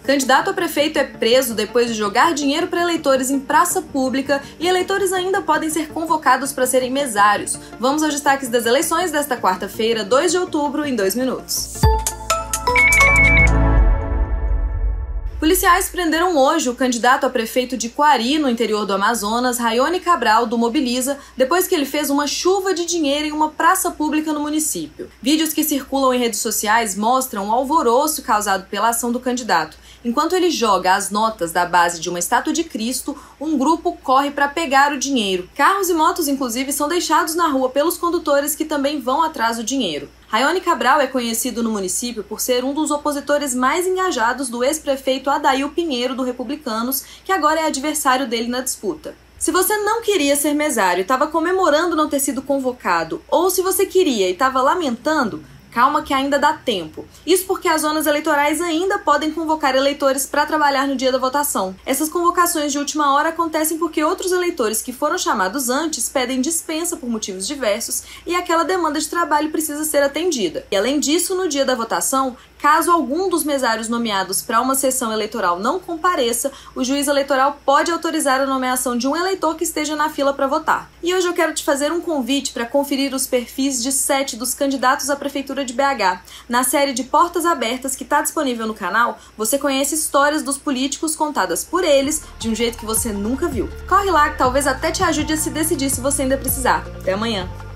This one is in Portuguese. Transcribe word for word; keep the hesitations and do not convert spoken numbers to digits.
Candidato a prefeito é preso depois de jogar dinheiro para eleitores em praça pública e eleitores ainda podem ser convocados para serem mesários. Vamos aos destaques das eleições desta quarta-feira, dois de outubro, em dois minutos. Policiais prenderam hoje o candidato a prefeito de Quari, no interior do Amazonas, Raione Cabral, do Mobiliza, depois que ele fez uma chuva de dinheiro em uma praça pública no município. Vídeos que circulam em redes sociais mostram o alvoroço causado pela ação do candidato. Enquanto ele joga as notas da base de uma estátua de Cristo, um grupo corre para pegar o dinheiro. Carros e motos, inclusive, são deixados na rua pelos condutores que também vão atrás do dinheiro. Raione Cabral é conhecido no município por ser um dos opositores mais engajados do ex-prefeito Adail Pinheiro, do Republicanos, que agora é adversário dele na disputa. Se você não queria ser mesário e estava comemorando não ter sido convocado, ou se você queria e estava lamentando, calma que ainda dá tempo. Isso porque as zonas eleitorais ainda podem convocar eleitores para trabalhar no dia da votação. Essas convocações de última hora acontecem porque outros eleitores que foram chamados antes pedem dispensa por motivos diversos e aquela demanda de trabalho precisa ser atendida. E além disso, no dia da votação, caso algum dos mesários nomeados para uma sessão eleitoral não compareça, o juiz eleitoral pode autorizar a nomeação de um eleitor que esteja na fila para votar. E hoje eu quero te fazer um convite para conferir os perfis de sete dos candidatos à Prefeitura de B H. Na série de Portas Abertas que está disponível no canal, você conhece histórias dos políticos contadas por eles de um jeito que você nunca viu. Corre lá que talvez até te ajude a se decidir se você ainda precisar. Até amanhã!